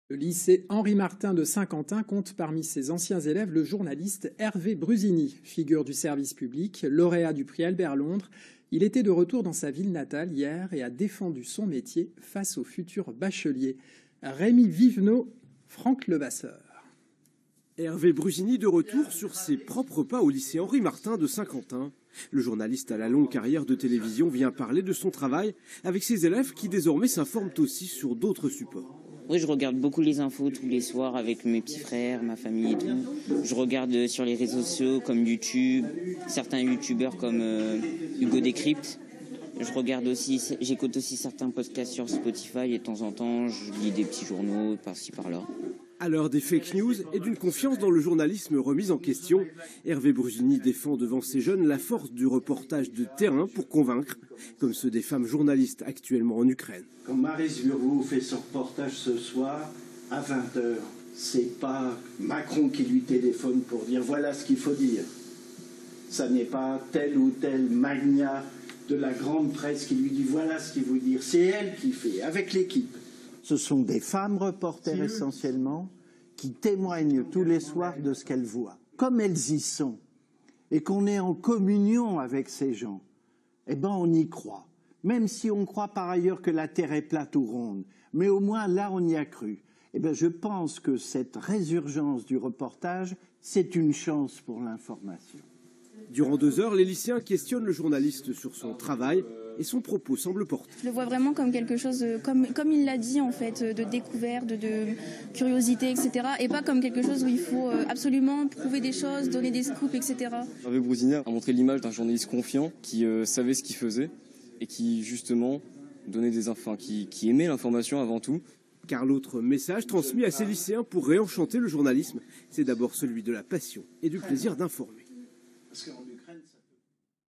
Le lycée Henri Martin de Saint-Quentin compte parmi ses anciens élèves le journaliste Hervé Brusini, figure du service public, lauréat du prix Albert Londres. Il était de retour dans sa ville natale hier et a défendu son métier face aux futurs bacheliers. Rémi Vivenot, Franck Levasseur. Hervé Brusini de retour sur ses propres pas au lycée Henri Martin de Saint-Quentin. Le journaliste à la longue carrière de télévision vient parler de son travail avec ses élèves qui désormais s'informent aussi sur d'autres supports. Oui, je regarde beaucoup les infos tous les soirs avec mes petits frères, ma famille et tout. Je regarde sur les réseaux sociaux comme YouTube, certains youtubeurs comme Hugo Décrypte. Je regarde aussi, j'écoute aussi certains podcasts sur Spotify et de temps en temps, je lis des petits journaux par-ci par-là. À l'heure des fake news et d'une confiance dans le journalisme remise en question, Hervé Brusini défend devant ces jeunes la force du reportage de terrain pour convaincre, comme ceux des femmes journalistes actuellement en Ukraine. Quand Marie Zurou fait son reportage ce soir à 20h, c'est pas Macron qui lui téléphone pour dire voilà ce qu'il faut dire. Ça n'est pas tel ou tel magnat de la grande presse qui lui dit voilà ce qu'il faut dire. C'est elle qui fait, avec l'équipe. Ce sont des femmes reporters essentiellement qui témoignent tous les soirs de ce qu'elles voient. Comme elles y sont et qu'on est en communion avec ces gens, eh ben on y croit. Même si on croit par ailleurs que la Terre est plate ou ronde, mais au moins là on y a cru. Eh ben je pense que cette résurgence du reportage, c'est une chance pour l'information. Durant 2 heures, les lycéens questionnent le journaliste sur son travail et son propos semble porter. Je le vois vraiment comme quelque chose, comme il l'a dit en fait, de découverte, de curiosité, etc. Et pas comme quelque chose où il faut absolument prouver des choses, donner des scoops, etc. Hervé Brusini a montré l'image d'un journaliste confiant qui savait ce qu'il faisait et qui justement donnait qui aimait l'information avant tout. Car l'autre message transmis à ces lycéens pour réenchanter le journalisme, c'est d'abord celui de la passion et du plaisir d'informer.